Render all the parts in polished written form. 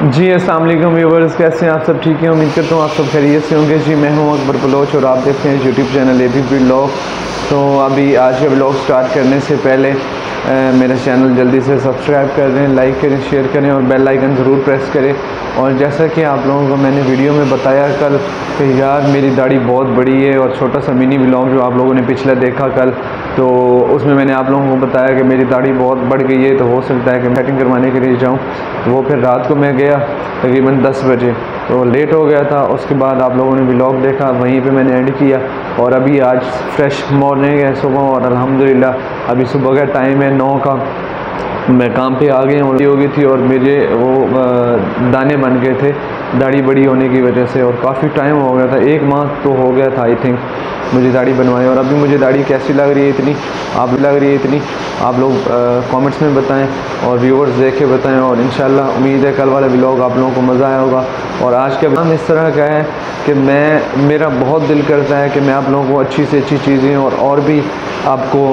जी अस्सलाम वालेकुम व्यूअर्स, कैसे हैं आप सब? ठीक है, उम्मीद करता हूँ आप सब खैरियत से होंगे। जी मैं हूँ अकबर बलोच और आप देखते हैं यूट्यूब चैनल एबी व्लॉग। तो अभी आज का व्लॉग स्टार्ट करने से पहले मेरा चैनल जल्दी से सब्सक्राइब कर दें, लाइक करें, शेयर करें और बेल आइकन ज़रूर प्रेस करें। और जैसा कि आप लोगों को मैंने वीडियो में बताया कल कि यार मेरी दाढ़ी बहुत बड़ी है, और छोटा सा मिनी व्लॉग जो आप लोगों ने पिछला देखा कल, तो उसमें मैंने आप लोगों को बताया कि मेरी दाढ़ी बहुत बढ़ गई है, तो हो सकता है कि कटिंग करवाने के लिए जाऊँ। तो वो फिर रात को मैं गया तकरीबन 10 बजे, तो लेट हो गया था। उसके बाद आप लोगों ने व्लॉग देखा, वहीं पे मैंने एंड किया। और अभी आज फ्रेश मॉर्निंग है सुबह, और अल्हम्दुलिल्लाह अभी सुबह का टाइम है 9 का। मैं काम पे आ गया हूँ, हो गई थी और मेरे वो दाने बन गए थे दाढ़ी बड़ी होने की वजह से, और काफ़ी टाइम हो गया था, 1 माह तो हो गया था आई थिंक मुझे दाढ़ी बनवाए। और अभी मुझे दाढ़ी कैसी लग रही है इतनी, आप भी लग रही है इतनी, आप लोग कमेंट्स में बताएं और व्यूअर्स देख के बताएं। और इंशाल्लाह उम्मीद है कल वाला व्लॉग आप लोगों को मज़ा आया होगा। और आज के काम इस तरह का है कि मेरा बहुत दिल करता है कि मैं आप लोगों को अच्छी से अच्छी चीज़ें और भी आपको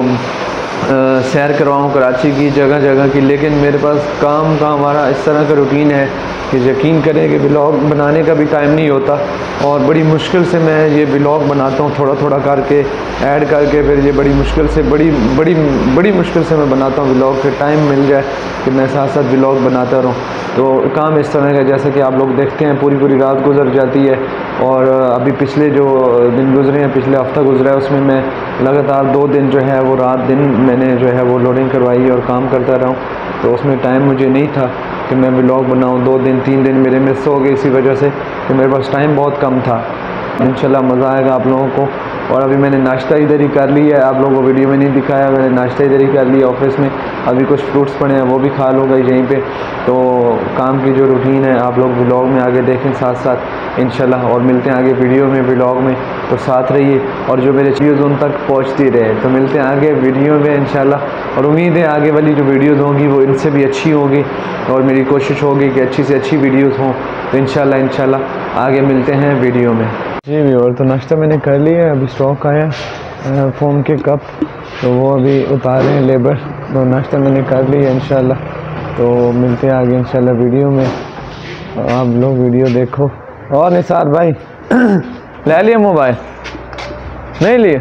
सैर करवाऊँ कराची की जगह जगह की। लेकिन मेरे पास काम का हमारा इस तरह का रूटीन है कि यकीन करें कि व्लॉग बनाने का भी टाइम नहीं होता, और बड़ी मुश्किल से मैं ये व्लॉग बनाता हूँ, थोड़ा थोड़ा करके ऐड करके, फिर ये बड़ी मुश्किल से बड़ी मुश्किल से मैं बनाता हूँ व्लॉग, फिर टाइम मिल जाए कि मैं साथ साथ व्लॉग बनाता रहूँ। तो काम इस तरह का, जैसे कि आप लोग देखते हैं पूरी रात गुजर जाती है। और अभी पिछले जो दिन गुजरे हैं, पिछले हफ्ता गुजरा है, उसमें मैं लगातार 2 दिन जो है वो रात दिन मैंने जो है वो लोडिंग करवाई और काम करता रहा हूँ। तो उसमें टाइम मुझे नहीं था कि मैं व्लॉग बनाऊँ। 2 दिन 3 दिन मेरे मिस हो गए इसी वजह से कि मेरे पास टाइम बहुत कम था। इंशाल्लाह मज़ा आएगा आप लोगों को। और अभी मैंने नाश्ता इधर ही कर लिया है, आप लोगों को वीडियो में नहीं दिखाया, मैंने नाश्ता इधर ही कर लिया ऑफिस में। अभी कुछ फ्रूट्स पड़े हैं वो भी खा लूँगा यहीं पे। तो काम की जो रूटीन है आप लोग व्लॉग में आगे देखें साथ साथ इंशाल्लाह। और मिलते हैं आगे वीडियो में व्लॉग में, तो साथ रहिए और जो मेरे वीडियोज़ उन तक पहुँचती रहे। तो मिलते हैं आगे वीडियो में इंशाल्लाह। और उम्मीद है आगे वाली जो वीडियोज़ होंगी वो इनसे भी अच्छी होगी, और मेरी कोशिश होगी कि अच्छी से अच्छी वीडियोज़ हों। तो इंशाल्लाह आगे मिलते हैं वीडियो में। जी व्यूअर, तो नाश्ता मैंने कर लिया है, अभी स्टॉक आया फोम के कप, तो वो अभी उतारे हैं लेबर। तो नाश्ता मैंने कर लिया इंशाल्लाह। तो मिलते हैं आगे इंशाल्लाह वीडियो में, आप लोग वीडियो देखो। और निसार भाई ले लिया मोबाइल? नहीं लिए?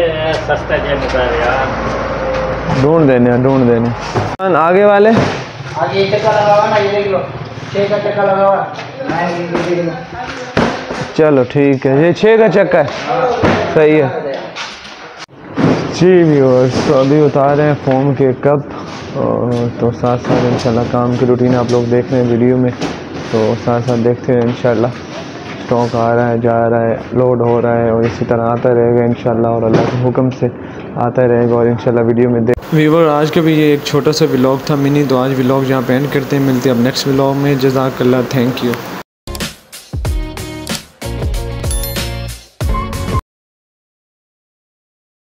ढूंढ देने आगे वाले आगे चक्का लगा ना, ये देख लो 6 का चक्का लगा हुआ है। चलो ठीक है, ये 6 का चक्का है, सही है। जी व्यूअर्स, तो अभी उतार रहे हैं फोम के कप, तो साथ साथ इंशाल्लाह काम की रूटीन आप लोग देख रहे हैं वीडियो में, तो साथ साथ देखते हैं इंशाल्लाह। स्टॉक आ रहा है, जा रहा है, लोड हो रहा है, और इसी तरह आता रहेगा इंशाल्लाह, और अल्लाह के हुक्म से आता रहेगा। और इंशाल्लाह वीडियो में देख व्यूअर, आज का भी ये एक छोटा सा व्लॉग था मिनी, तो आज व्लॉग यहाँ पे एंड करते हैं। मिलते हैं अब नेक्स्ट व्लॉग में। जज़ाकल्लाह, थैंक यू।